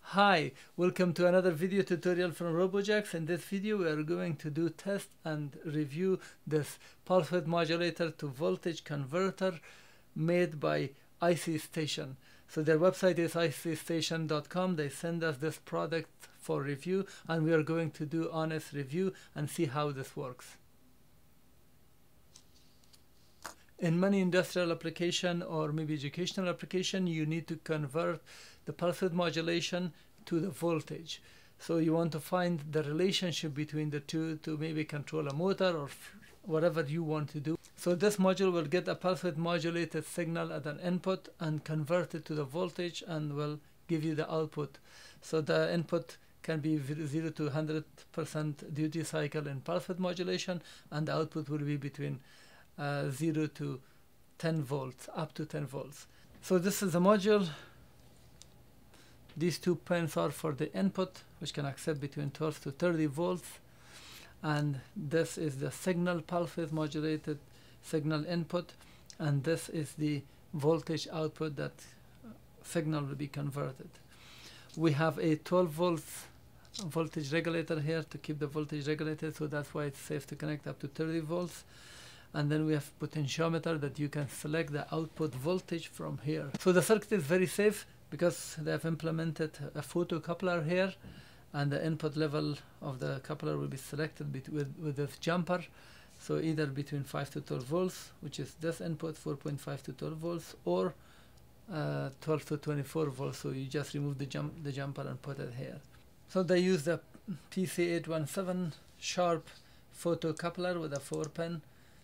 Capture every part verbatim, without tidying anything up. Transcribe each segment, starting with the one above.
Hi, welcome to another video tutorial from Robojax. In this video we are going to do test and review this pulse width modulator to voltage converter made by I C Station. So their website is I C station dot com. They send us this product for review and we are going to do honest review and see how this works. In many industrial application or maybe educational application, you need to convert the pulse width modulation to the voltage. So you want to find the relationship between the two to maybe control a motor or whatever you want to do. So this module will get a pulse width modulated signal at an input and convert it to the voltage and will give you the output. So the input can be zero to one hundred percent duty cycle in pulse width modulation, and the output will be between uh, zero to ten volts, up to ten volts. So this is a module. These two pins are for the input, which can accept between twelve to thirty volts, and this is the signal pulse width modulated signal input, and this is the voltage output that signal will be converted. We have a twelve volts voltage regulator here to keep the voltage regulated, so that's why it's safe to connect up to thirty volts. And then we have potentiometer that you can select the output voltage from here. So the circuit is very safe because they have implemented a photocoupler here, and the input level of the coupler will be selected with, with this jumper. So either between five to twelve volts, which is this input, four point five to twelve volts, or uh, twelve to twenty-four volts. So you just remove the, jump, the jumper and put it here. So they use the P C eight one seven sharp photocoupler with a four pin.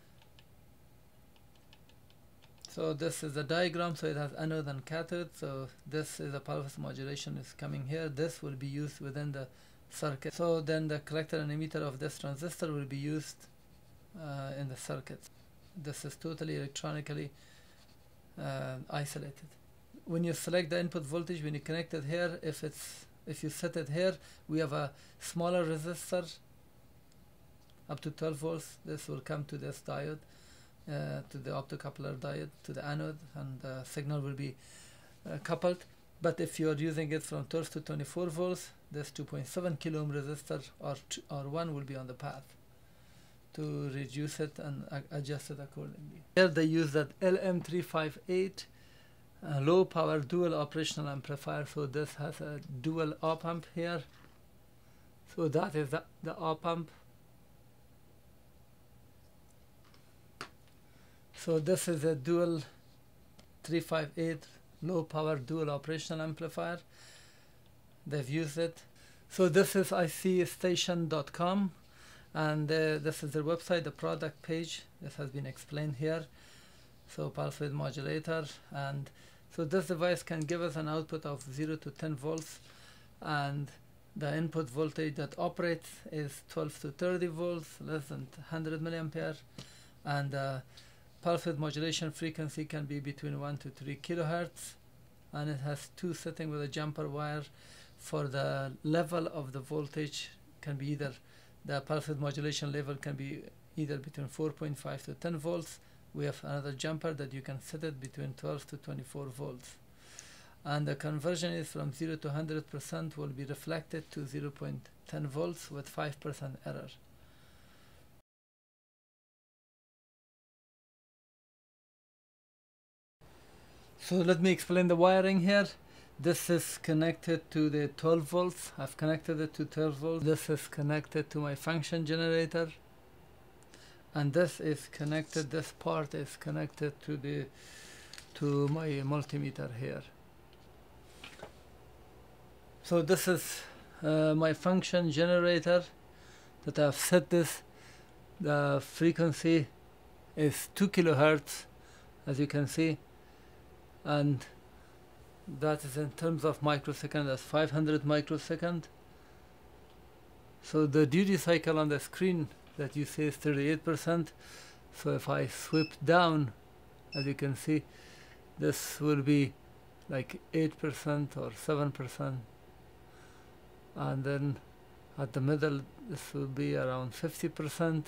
So this is the diagram, so it has anode and cathode. So this is a pulse width modulation is coming here. This will be used within the circuit. So then the collector and emitter of this transistor will be used uh, in the circuit. This is totally electronically uh, isolated. When you select the input voltage, when you connect it here, if it's if you set it here, we have a smaller resistor up to twelve volts. This will come to this diode. Uh, to the optocoupler diode to the anode, and the signal will be uh, coupled. But if you are using it from twelve to twenty-four volts, this two point seven kilo ohm resistor or, or one will be on the path to reduce it and uh, adjust it accordingly. Here they use that L M three fifty-eight uh, low power dual operational amplifier. So this has a dual op amp here. So that is the, the op amp. So this is a dual three fifty-eight low power dual operational amplifier. They've used it. So this is I C station dot com, and uh, this is their website, the product page. This has been explained here. So pulse width modulator, and so this device can give us an output of zero to ten volts, and the input voltage that operates is twelve to thirty volts, less than one hundred milliampere, and uh, pulse width modulation frequency can be between one to three kilohertz, and it has two settings with a jumper wire. For the level of the voltage, can be either the pulse width modulation level can be either between four point five to ten volts. We have another jumper that you can set it between twelve to twenty-four volts, and the conversion is from zero to one hundred percent will be reflected to zero point one zero volts with five percent error. So let me explain the wiring here. This is connected to the twelve volts. I've connected it to twelve volts. This is connected to my function generator, and this is connected, this part is connected to the to my multimeter here. So this is uh, my function generator that I've set this. The frequency is two kilohertz, as you can see, and that is in terms of microsecond, that's five hundred microsecond. So the duty cycle on the screen that you see is thirty-eight percent. So if I sweep down, as you can see, this will be like eight percent or seven percent, and then at the middle this will be around fifty percent,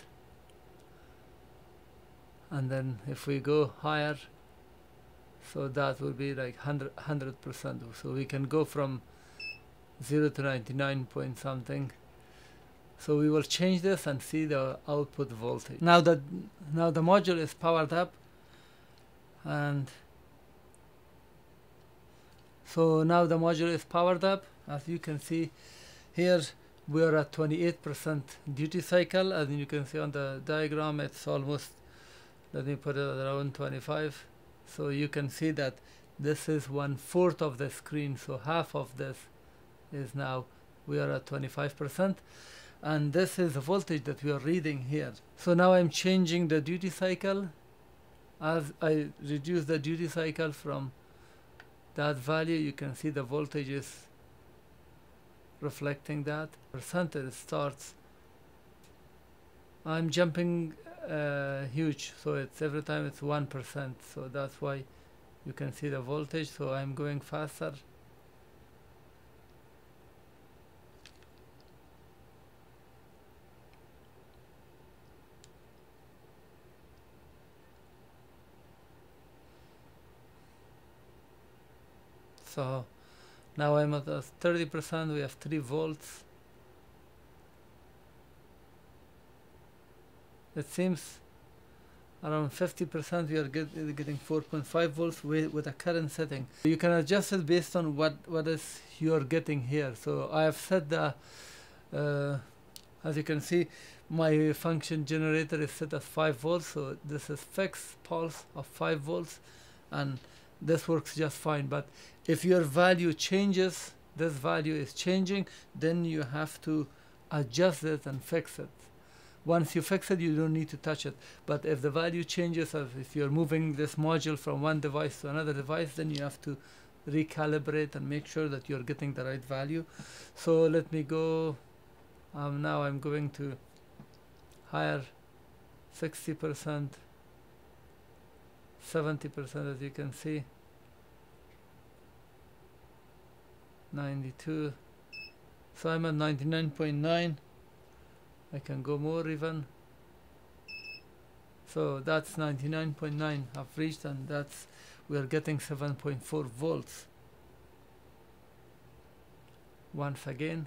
and then if we go higher, so that will be like one hundred percent. So we can go from zero to ninety-nine point something. So we will change this and see the output voltage. Now that now the module is powered up, and so now the module is powered up. As you can see here, we are at twenty-eight percent duty cycle, and you can see on the diagram it's almost, let me put it at around twenty-five. So you can see that this is one fourth of the screen, so half of this is now, we are at twenty-five percent, and this is the voltage that we are reading here. So now I'm changing the duty cycle. As I reduce the duty cycle from that value, you can see the voltage is reflecting that. Percentage starts, I'm jumping uh, huge, so it's every time it's one percent, so that's why you can see the voltage. So I'm going faster. So now I'm at thirty percent, we have three volts. It seems around fifty percent we are get, getting four point five volts with, with a current setting. You can adjust it based on what, what is you are getting here. So I have set the, uh, as you can see, my function generator is set at five volts, so this is fixed pulse of five volts, and this works just fine. But if your value changes, this value is changing, then you have to adjust it and fix it. Once you fix it, you don't need to touch it. But if the value changes, as if you're moving this module from one device to another device, then you have to recalibrate and make sure that you're getting the right value. So let me go, um, now I'm going to higher, sixty percent, seventy percent, as you can see, ninety-two, so I'm at ninety-nine point nine. I can go more even, so that's ninety-nine point nine I've reached, and that's, we are getting seven point four volts. Once again,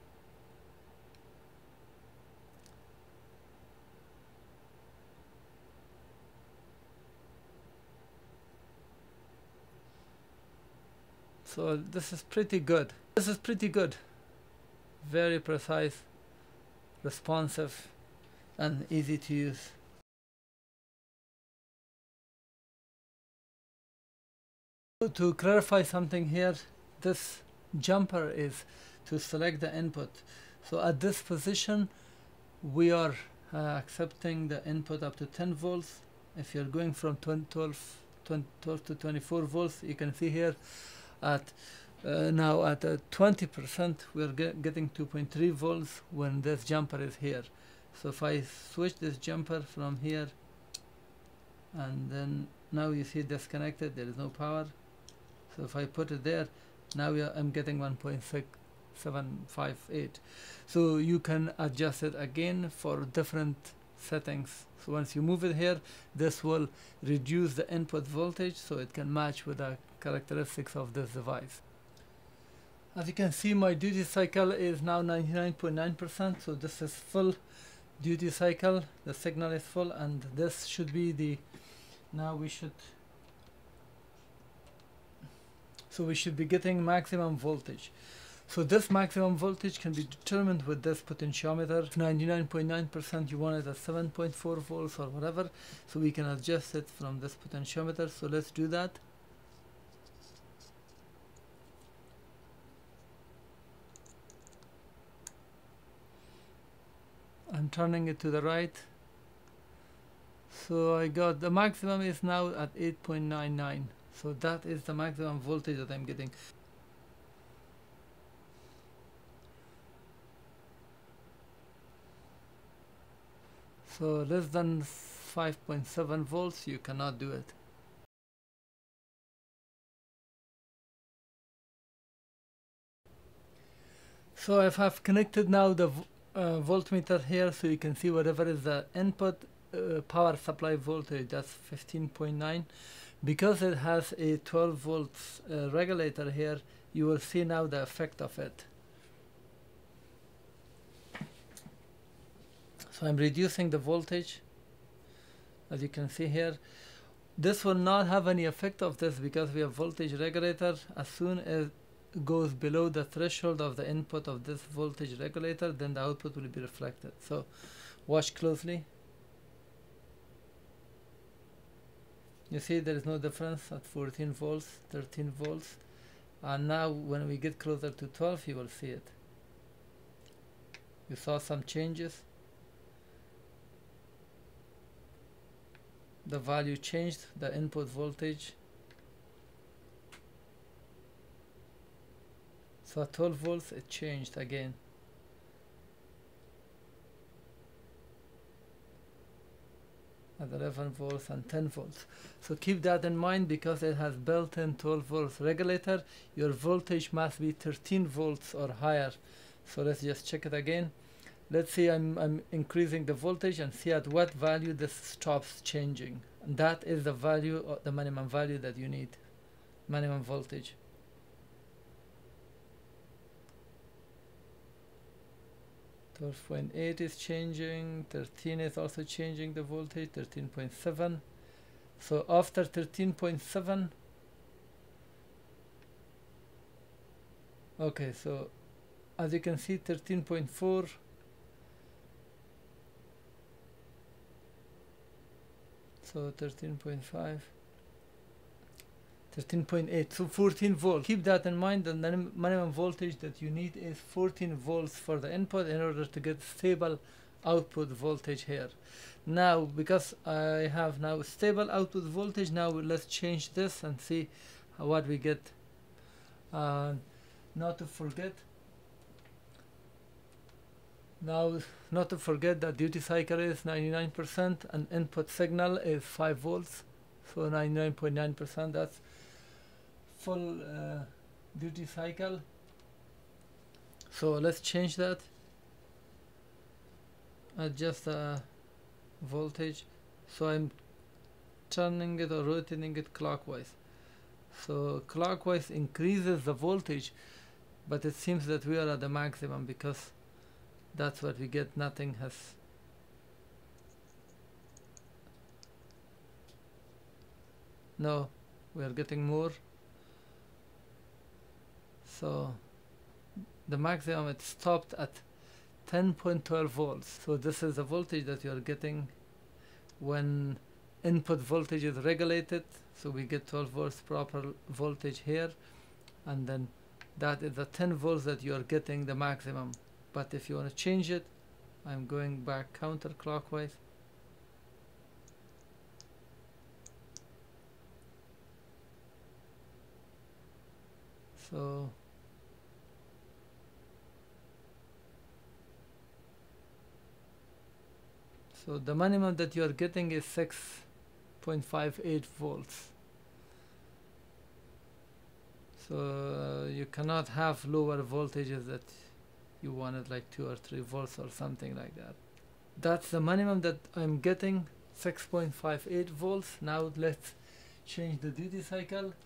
so this is pretty good. This is pretty good. Very precise, responsive, and easy to use. To clarify something here, this jumper is to select the input. So at this position, we are uh, accepting the input up to ten volts. If you're going from twelve, twelve to twenty-four volts, you can see here at uh, now at uh, twenty percent we're get getting two point three volts when this jumper is here. So if I switch this jumper from here, and then now you see disconnected, there is no power. So if I put it there, now we are, I'm getting one point six seven five eight. So you can adjust it again for different settings. So once you move it here, this will reduce the input voltage so it can match with the characteristics of this device. As you can see, my duty cycle is now ninety-nine point nine percent, so this is full duty cycle, the signal is full, and this should be the, now we should, so we should be getting maximum voltage. So this maximum voltage can be determined with this potentiometer. ninety-nine point nine percent you want it at seven point four volts or whatever, so we can adjust it from this potentiometer. So let's do that. I'm turning it to the right. So I got the maximum is now at eight point nine nine. So that is the maximum voltage that I'm getting. So less than five point seven volts, you cannot do it. So I have connected now the uh, voltmeter here, so you can see whatever is the input uh, power supply voltage, that's fifteen point nine. Because it has a twelve volts uh, regulator here, you will see now the effect of it. So I'm reducing the voltage, as you can see here. This will not have any effect of this because we have voltage regulator. As soon as it goes below the threshold of the input of this voltage regulator, then the output will be reflected. So watch closely. You see there is no difference at fourteen volts, thirteen volts, and now when we get closer to twelve you will see it. You saw some changes. The value changed, the input voltage. So at twelve volts it changed again. At eleven volts and ten volts. So keep that in mind because it has built-in twelve volts regulator. Your voltage must be thirteen volts or higher. So let's just check it again. Let's see, I'm, I'm increasing the voltage and see at what value this stops changing. And that is the value, or the minimum value that you need, minimum voltage. twelve point eight is changing, thirteen is also changing the voltage, thirteen point seven. So after thirteen point seven, okay, so as you can see thirteen point four, so thirteen point five, thirteen point eight, so fourteen volts. Keep that in mind. The minimum voltage that you need is fourteen volts for the input in order to get stable output voltage here. Now because I have now stable output voltage, now let's change this and see what we get. Uh, not to forget Now, not to forget that duty cycle is ninety-nine percent and input signal is five volts. So ninety-nine point nine percent, that's full uh, duty cycle. So let's change that. Adjust the voltage. So I'm turning it or rotating it clockwise. So clockwise increases the voltage, but it seems that we are at the maximum because that's what we get. Nothing has no, we are getting more. So the maximum, it stopped at ten point one two volts. So this is the voltage that you are getting when input voltage is regulated. So we get twelve volts proper voltage here, and then that is the ten volts that you are getting the maximum. But if you want to change it, I'm going back counterclockwise. So so the minimum that you are getting is six point five eight volts. So uh, you cannot have lower voltages that you wanted, like two or three volts or something like that. That's the minimum that I'm getting, six point five eight volts. Now let's change the duty cycle.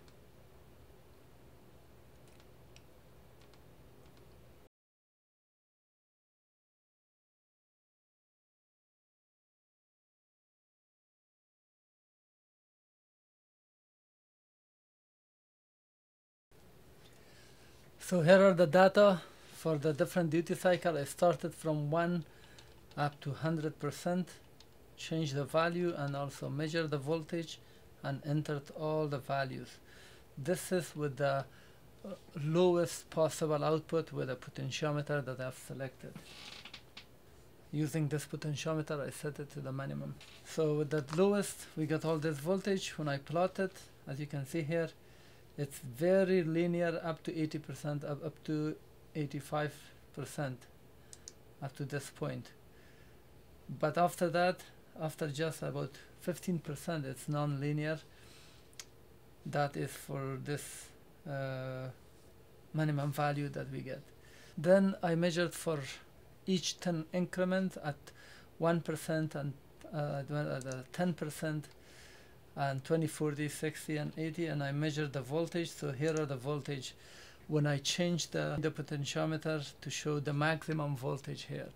So here are the data for the different duty cycle. I started from one up to one hundred percent, change the value and also measure the voltage and entered all the values. This is with the uh, lowest possible output with a potentiometer that I've selected. Using this potentiometer, I set it to the minimum. So with that lowest, we got all this voltage. When I plot it, as you can see here, it's very linear up to eighty percent, up, up to eighty-five percent up to this point. But after that, after just about fifteen percent, it's non-linear. That is for this uh, minimum value that we get. Then I measured for each ten increment at one percent and uh, ten percent and twenty, forty, sixty and eighty, and I measured the voltage. So here are the voltage when I change the, the potentiometer to show the maximum voltage here.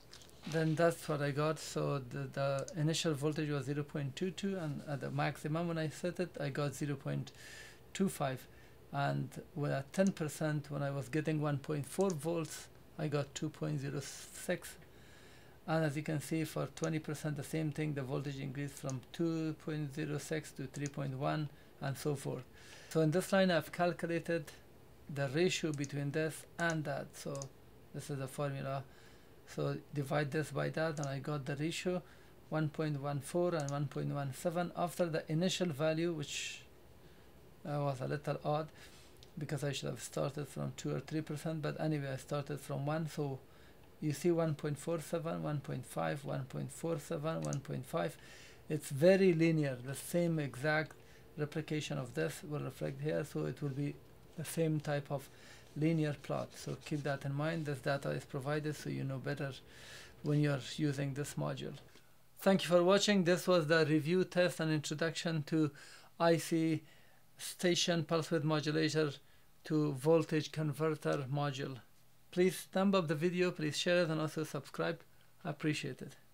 then that's what I got. So the, the initial voltage was zero point two two, and at the maximum when I set it I got zero point two five, and with at ten percent when I was getting one point four volts I got two point zero six, and as you can see for twenty percent the same thing, the voltage increased from two point zero six to three point one and so forth. So in this line I've calculated the ratio between this and that. So this is the formula. So divide this by that and I got the ratio one point one four and one point one seven after the initial value, which uh, was a little odd because I should have started from two or three percent, but anyway I started from one. So you see one point four seven, one point five, one point four seven, one point five. It's very linear. The same exact replication of this will reflect here, so it will be the same type of linear plot. So keep that in mind. This data is provided so you know better when you're using this module. Thank you for watching. This was the review, test and introduction to I C Station pulse width modulator to voltage converter module. Please thumb up the video, please share it, and also subscribe. I appreciate it.